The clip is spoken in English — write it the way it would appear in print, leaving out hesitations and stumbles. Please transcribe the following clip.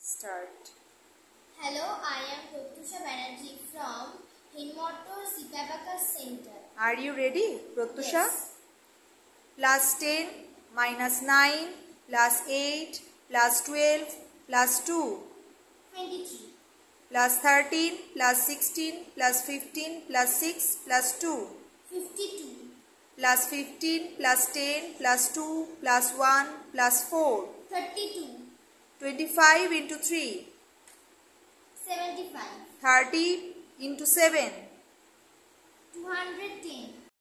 Start. Hello, I am Pratyusha Banerjee from Hinmotor Sipabaka Center. Are you ready, Pratyusha? Yes. Plus 10 minus 9 plus 8 plus 12 plus 2 23. plus 13 plus 16 plus 15 plus 6 plus 2 52. plus 15 plus 10 plus 2 plus 1 plus 4 32. 25 into 3 75. 30 into 7 210.